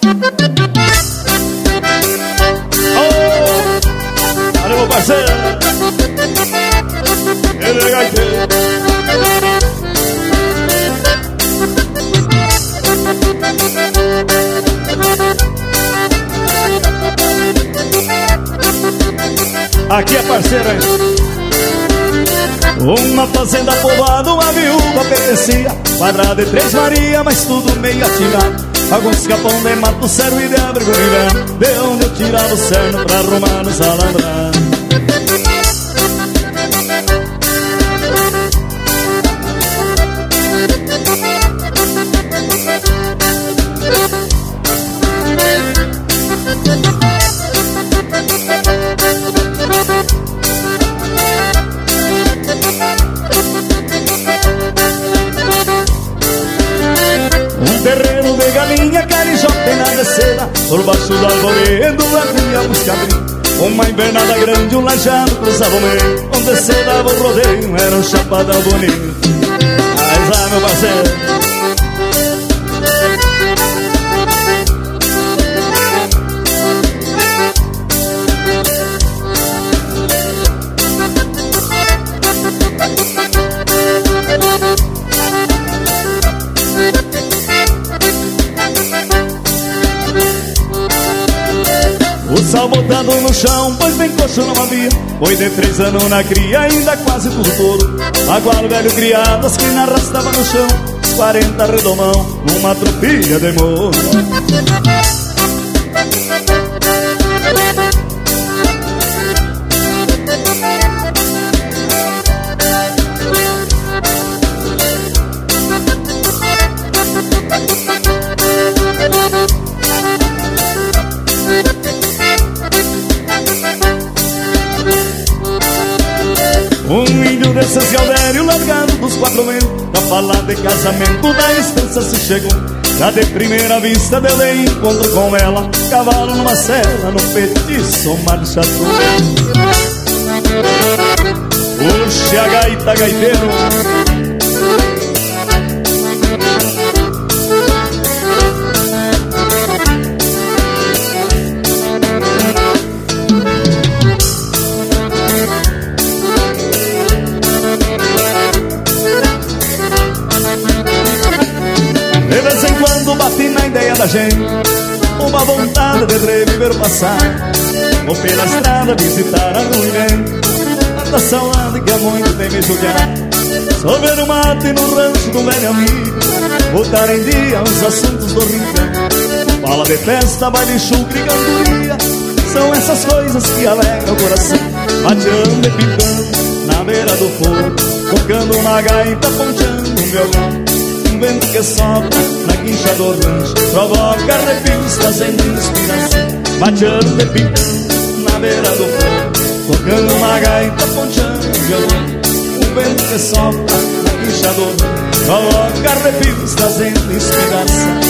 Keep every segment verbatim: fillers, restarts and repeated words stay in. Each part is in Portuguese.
Oh, valeu, meu parceiro. Ele é gaiteiro. Aqui é parceiro, hein? Uma fazenda povoada, uma viúva pertencia, quadrada de Três Maria, mas tudo meio atirado. Alguns capão de mato, cerro e de abrigo no inverno, de onde eu tirava o cerno pra arrumar nos alambrados. Por baixo do arvoredo havíamos cabrinho, uma invernada grande, um lajado cruzava o meio, onde se dava o rodeio, era um chapadão bonito. Mas lá, meu parceiro. Sal botado no chão, pois bem coxo não havia. Foi de três anos na cria, ainda quase tudo touro. Agora o velho criado, as que na arrastava no chão, os quarenta redomão, uma tropilha de morro. Desses Galdério largado dos quatro ventos, pra falar de casamento da estância se chegou. Já de primeira vista deu de encontro com ela, cavalo numa cela, no petiço marchador. Puxe a gaita, gaiteiro. Na ideia da gente, uma vontade de reviver o passado. Vou pela estrada visitar a rua e vem da saudade que há muito tem me julgado. Sobre no mato e no rancho do velho amigo, botar em dia os assuntos do rincão. Fala de festa, baile, chucre e cantoria, são essas coisas que alegram o coração. Mateando e pintando na beira do fogo, tocando uma gaita, ponteando um violão. Um vento que sopra na guincha do rancho provoca arrepios, trazendo inspiração. Mateando e pintando na beira do fogo, tocando uma gaita, ponteando um violão. Um vento que sopra na guincha do rancho provoca arrepios, trazendo inspiração.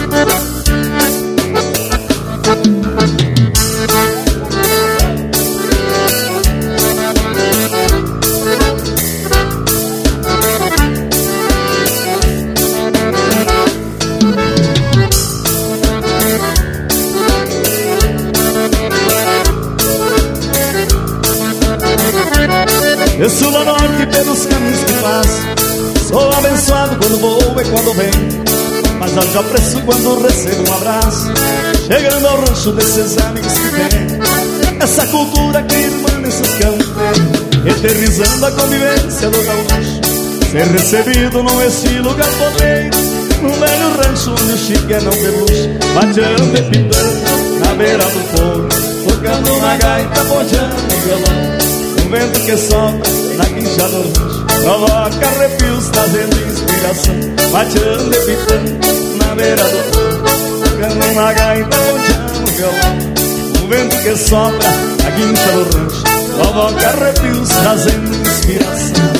Desço lá norte pelos caminhos que faço, sou abençoado quando vou e quando venho, mas haja apreço quando recebo um abraço, chegando ao rancho desses amigos que tem essa cultura que irmã nesses campos, eternizando a convivência do gaúcho, ser recebido num estilo galponeiro, num velho rancho onde o chique é não peluche, mateando e pintando na beira do fogo, tocando uma gaita, ponteando um violão. Um vento que sopra na guincha do rancho provoca arrepios, trazendo inspiração. Mateando e pintando na beira do fogo, tocando uma gaita, ponteando um violão. Um vento que sopra na guincha do rancho provoca arrepios, trazendo inspiração.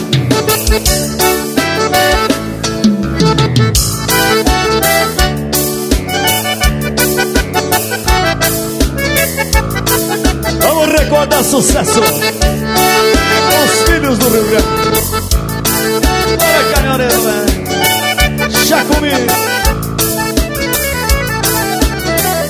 Vamos recordar sucesso, os filhos do Rio Grande. Olha, caminhoneiro, velho, já comigo.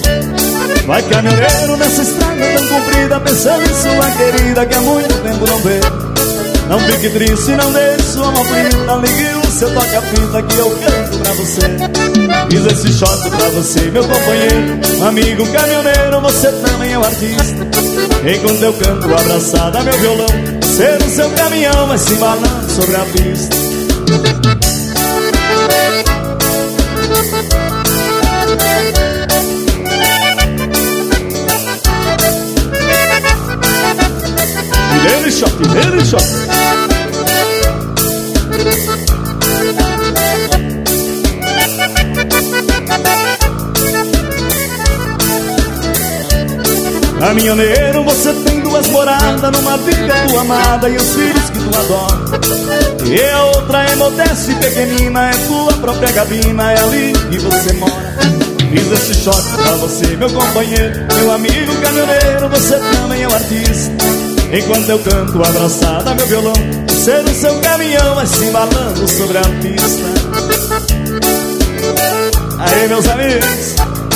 Vai caminhoneiro nessa estrada tão comprida, pensando em sua querida que há muito tempo não vê. Não fique triste, não deixe sua mão frita, ligue o seu toca-fita que eu canto pra você. Fiz esse shot pra você, meu companheiro, amigo caminhoneiro, você também é um artista. Enquanto eu canto abraçada a meu violão, você no seu caminhão vai se embalando sobre a pista. Ele shot, ele shot. Caminhoneiro, você tem duas moradas, numa fica tua amada e os filhos que tu adora. E a outra é modesta e pequenina, é tua própria cabina, é ali que você mora. Fiz esse shot pra você, meu companheiro, meu amigo caminhoneiro, você também é um artista. Enquanto eu canto abraçada a meu violão, você no seu caminhão vai se embalando sobre a pista. Aí, meus amigos,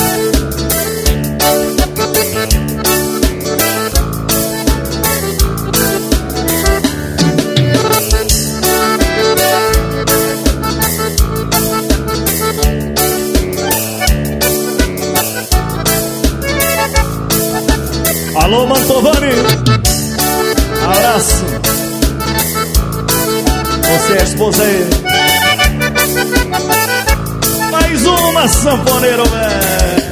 alô, Mantovani, abraço. Você é a esposa aí. Mais uma, sanfoneiro, velho.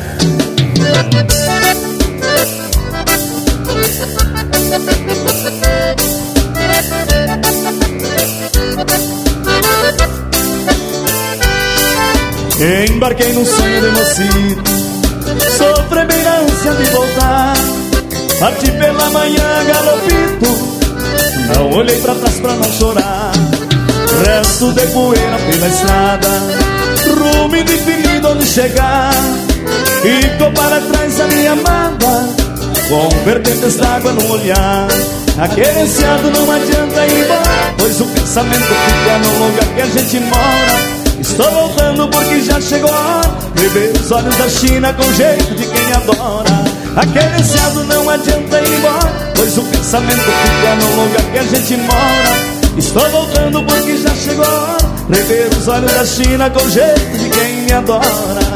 Embarquei num sonho de mocinho, sofri bem na ânsia de voltar. Parti pela manhã galopito, não olhei pra trás pra não chorar. Resto de poeira pela estrada, rumo indefinido onde chegar. Ficou para trás a minha amada, com vertentes d'água no olhar. Aquele ansiado não adianta ir embora, pois o pensamento fica no lugar que a gente mora. Estou voltando porque já chegou a hora de ver os olhos da China com jeito de quem adora. Aquele ansiado não adianta ir embora, pois o pensamento fica no lugar que a gente mora. Estou voltando porque já chegou a hora de ver os olhos da China com jeito de quem me adora.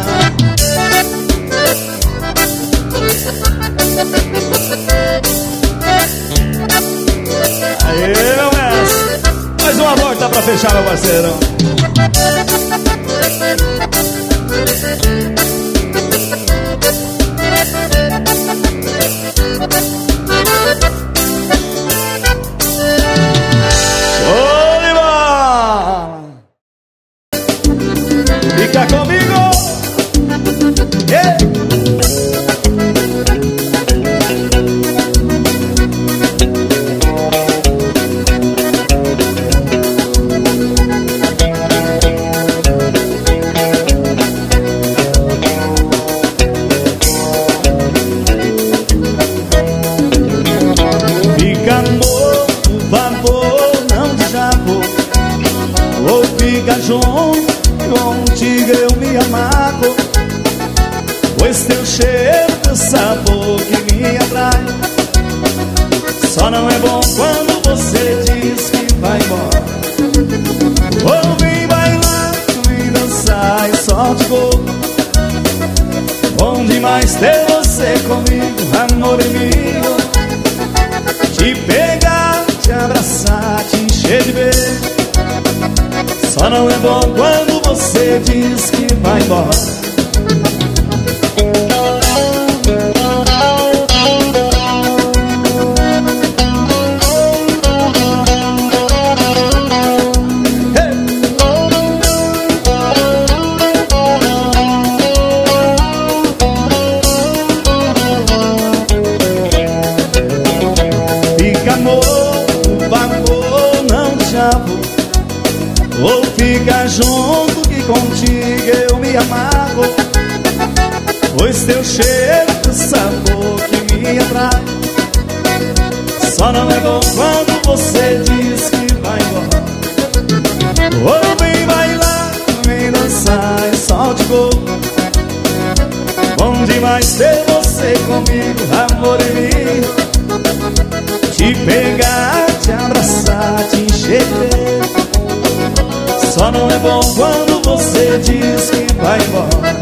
Aê, meu mestre, mais uma volta pra fechar, meu parceiro. Show de bola! Fica comigo! Yeah. Contigo eu me amargo, pois teu cheiro, teu sabor que me atrai. Só não é bom quando você diz que vai embora. Ou vem bailar, vem dançar e só de gol. Bom demais ter você comigo, amor amigo. Te pegar, te abraçar, te encher de beijo. Só não é bom quando você diz que vai embora. Fica amor, vapor, não chavo. Ou fica junto que contigo eu me amargo, pois teu cheiro, teu sabor que me atrai. Só não é bom quando você diz que vai embora. Ou vem bailar, vem dançar e só de gol. Bom demais ter você você comigo, amor em mim. Te pegar, te abraçar, te encher. Só não é bom quando você diz que vai embora.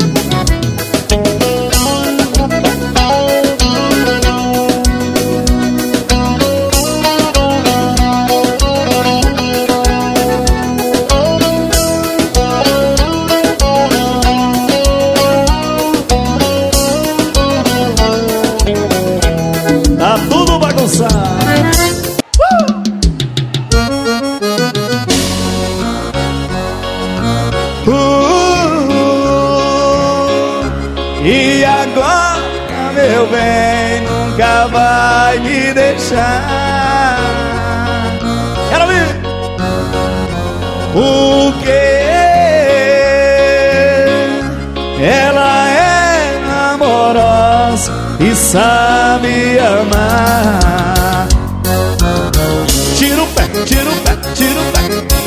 Tá tudo bagunçado. Uh! E agora, meu bem, nunca vai me deixar. Quero ouvir. Porque ela é amorosa e sabe amar. Tira o pé, tira o pé, tira o pé.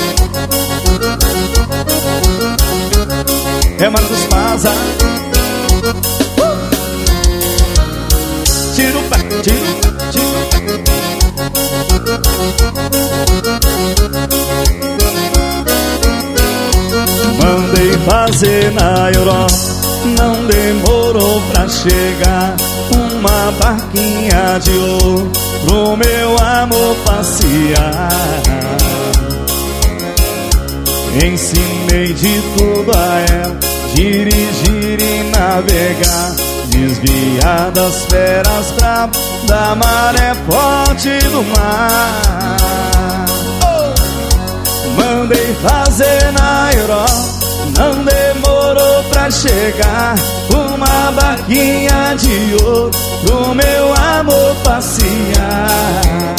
É Marcos Paza. uh! Tira o pé, tira o pé, tira o pé. Mandei fazer na Europa, não demorou pra chegar. Uma barquinha de ouro pro meu amor passear. Ensinei de tudo a ela, dirigir e navegar, desviar das feras bravas, da maré forte do mar. Oh! Mandei fazer na Europa, não demorou pra chegar. Uma barquinha de ouro pro meu amor passear.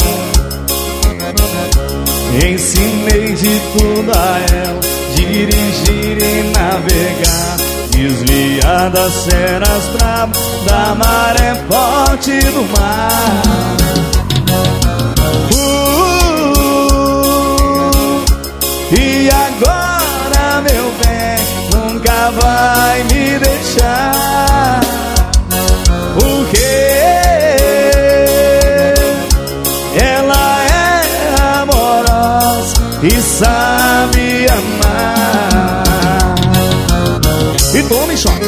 Ensinei de tudo a ela, dirigir e navegar, desviar das feras bravas, da maré forte do mar. uh, E agora, meu bem, nunca vai me deixar. Porque ela é amorosa e sabe amar. E tome choque.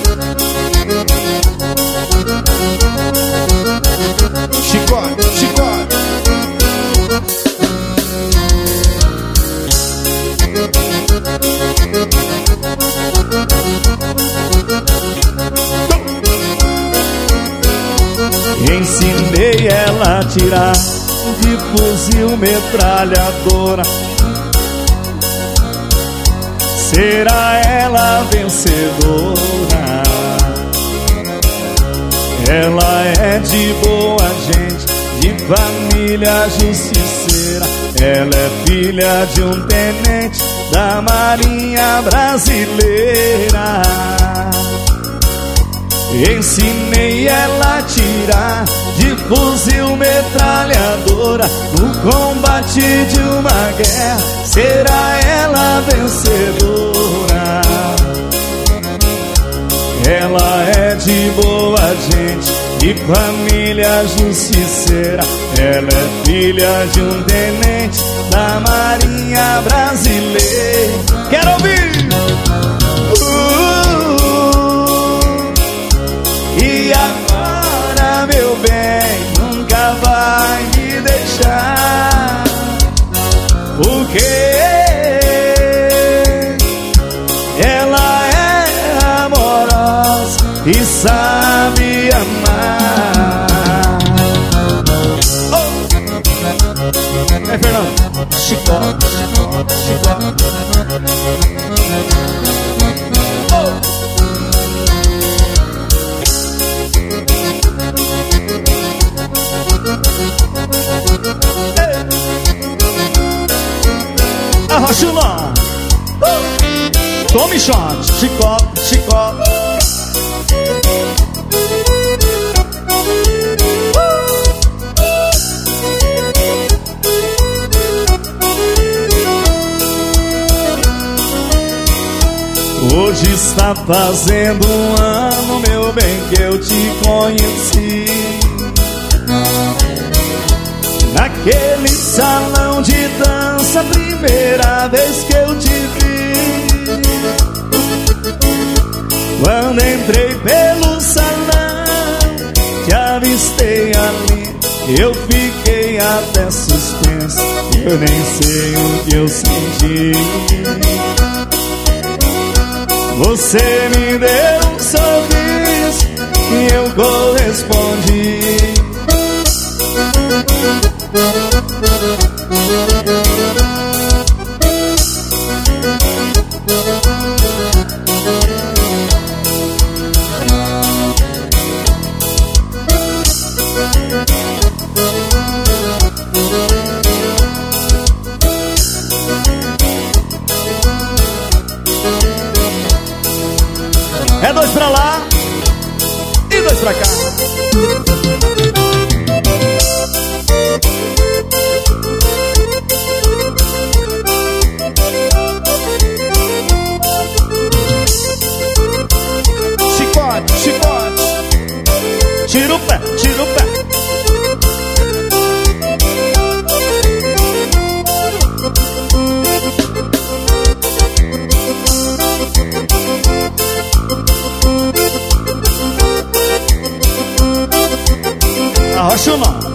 Chicote, chicote. Ensinei ela a tirar de fuzil metralhadora. Será ela a vencedora. Ela é de boa gente, de família justiceira. Ela é filha de um tenente da Marinha Brasileira. Ensinei ela a tirar de fuzil metralhadora. No combate de uma guerra, será ela a vencedora. Ela é de boa gente, de família justiceira. Ela é filha de um tenente da Marinha Brasileira. Quero ouvir! Uh! E agora, meu bem, nunca vai me deixar. Porque ela é amorosa e sabe amar. Oh! É, Fernando. Chicote, chicote, chicote. Oh! Arrochula. uh! Tome shot, chicote, chicote. Hoje Está fazendo um ano, meu bem, que eu te conheci. Naquele salão de dança, primeira vez que eu te vi. Quando entrei pelo salão, te avistei ali, eu fiquei até suspenso. Eu nem sei o que eu senti. Você me deu um sorriso e eu correspondi. É dois pra lá e dois pra cá. Chicote, chicote. Tira o pé, tira o pé. Arrocha o nó.